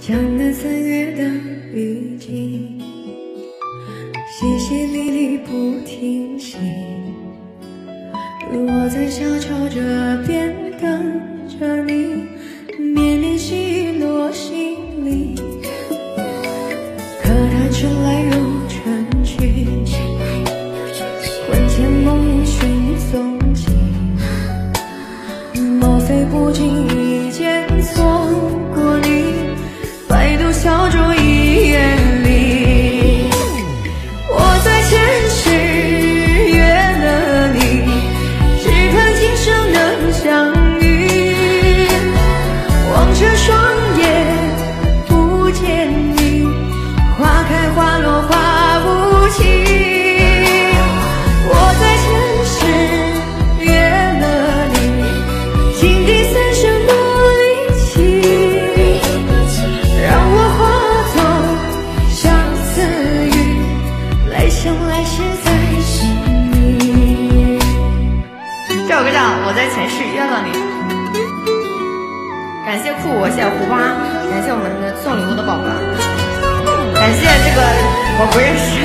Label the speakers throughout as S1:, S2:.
S1: 江南3月的雨季，淅淅沥沥不停息。我在小桥这边等着你，绵绵细雨落心里。可叹春来入春去，魂牵梦萦寻踪迹。莫非不经意间错过你，百度小酌一月里。我在前世约了你，只盼今生能相遇。望着双眼不见你，花开花落花无情。我在前世约了你，情敌三生不离弃，让我化作相思雨，来生来世再寻你。
S2: 这首歌叫《我在前世约了你》。感谢酷我，谢谢胡巴，感谢我们的送礼物的宝宝，感谢这个我不认识。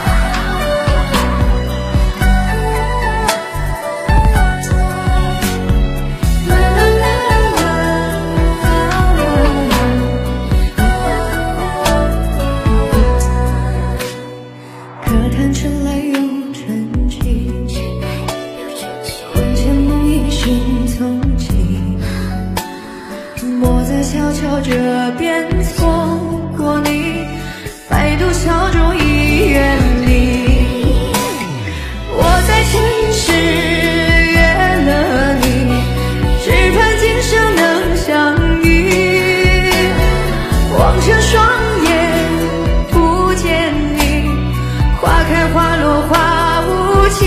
S1: 可叹春来又春去，魂牵梦萦寻踪迹。莫在小桥这边错过你，百度小酌一月里。我在前世约了你，只盼今生能相遇。望着双眼不见你，花开花落花无情。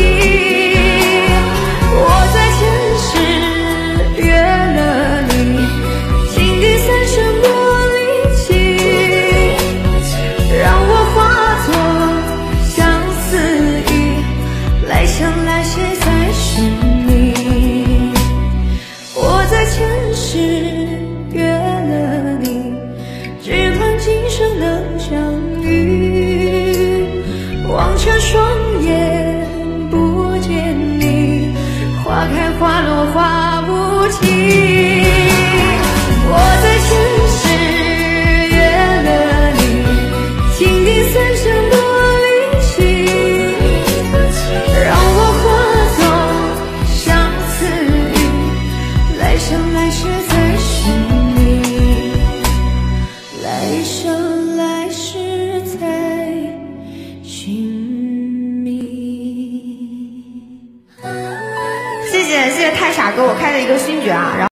S1: 我在前世约了你，情敌三生不离弃，让我化作相思雨，来生来世再寻你。我在前世约了你，只盼今生能相遇。望着双眼不见你，花开花落花无情。我在前世约了你，情敌三生不离弃，让我化作相思雨，来生来世再寻你，来生来世再寻觅。
S2: 谢谢太傻给我开的一个勋爵啊，然后。